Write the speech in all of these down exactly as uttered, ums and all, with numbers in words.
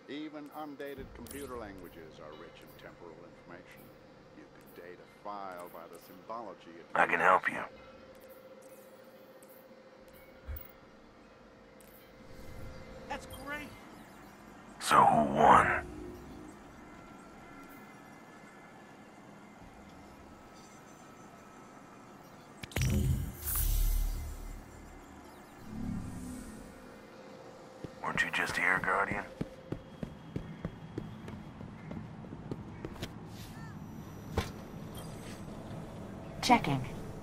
Even undated computer languages are rich in temporal information. You can date a file by the symbology it I can help you. That's great. So who won? Weren't you just here, Guardian? Checking.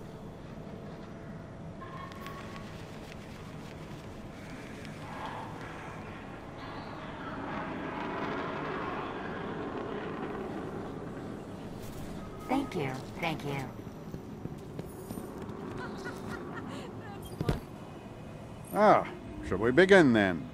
Thank you, thank you. Ah, shall we begin then?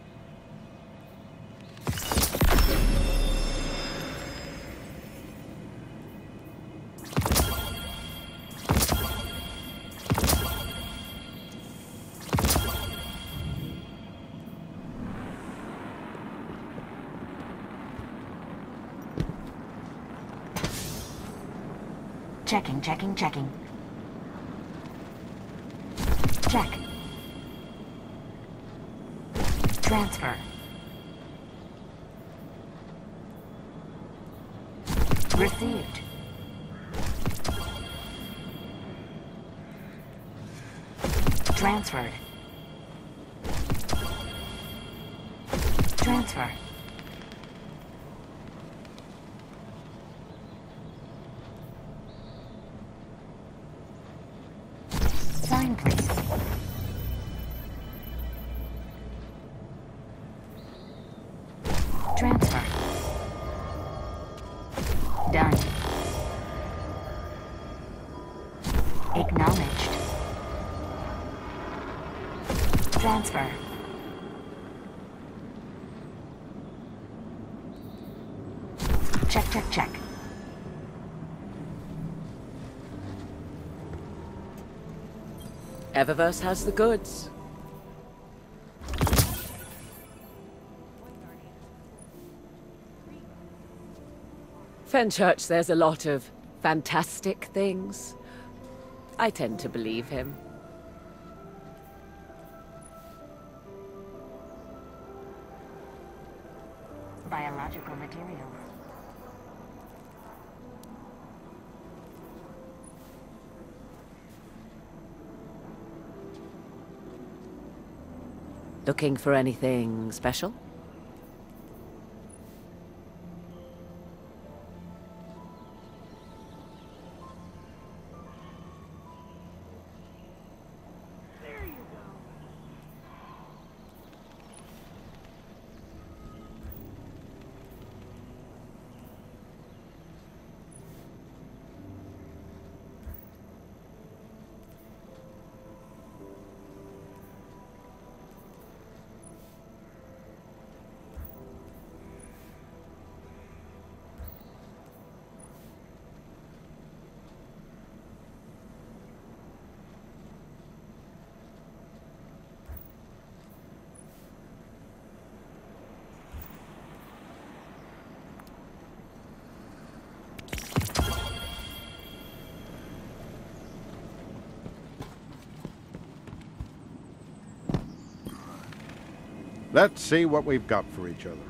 Checking, checking, checking. Check. Transfer. Received. Transferred. Transfer. Sign, please. Transfer. Done. Acknowledged. Transfer. Check, check, check. Eververse has the goods. Fenchurch says a lot of fantastic things. I tend to believe him. Biological materials. Looking for anything special? There you go. Let's see what we've got for each other.